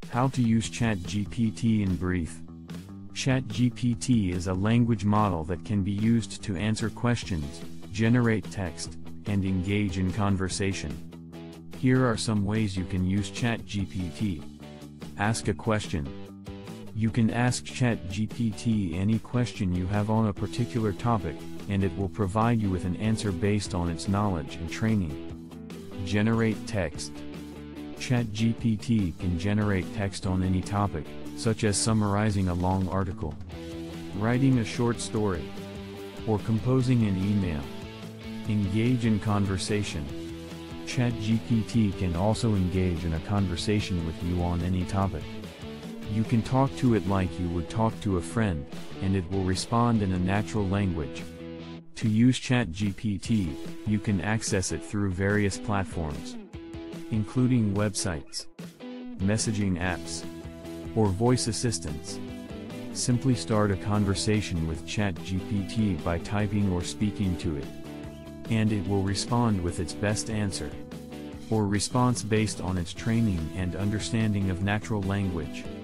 How to use Chat GPT in brief. Chat GPT is a language model that can be used to answer questions, generate text, and engage in conversation. Here are some ways you can use Chat GPT. Ask a question. You can ask Chat GPT any question you have on a particular topic, and it will provide you with an answer based on its knowledge and training. Generate text. Chat GPT can generate text on any topic, such as summarizing a long article, writing a short story, or composing an email. Engage in conversation. Chat GPT can also engage in a conversation with you on any topic. You can talk to it like you would talk to a friend, and it will respond in a natural language. To use Chat GPT, you can access it through various platforms, including websites, messaging apps, or voice assistants. Simply start a conversation with Chat GPT by typing or speaking to it, and it will respond with its best answer, or response based on its training and understanding of natural language.